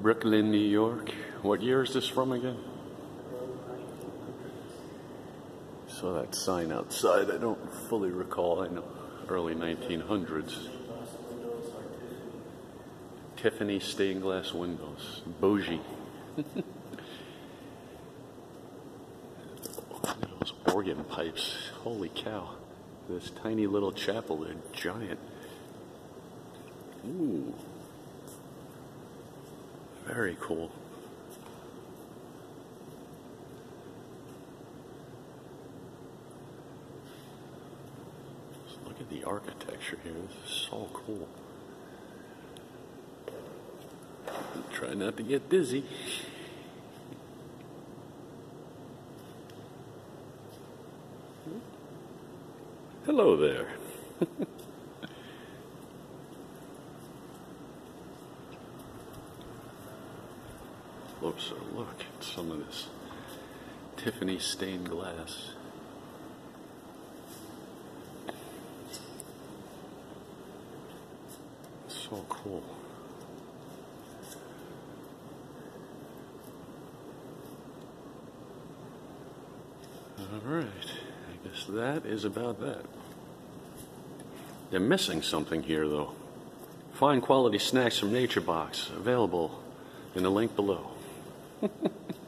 Brooklyn, New York. What year is this from again? Saw that sign outside. I don't fully recall. I know early 1900s. Tiffany stained glass windows. Bougie. Those organ pipes. Holy cow. This tiny little chapel, they're giant. Ooh. Very cool. Just look at the architecture here. This is so cool. Try not to get dizzy. Hello there. Closer look at some of this Tiffany stained glass. So cool. Alright, I guess that is about that. They're missing something here though. Fine quality snacks from Nature Box, available in the link below.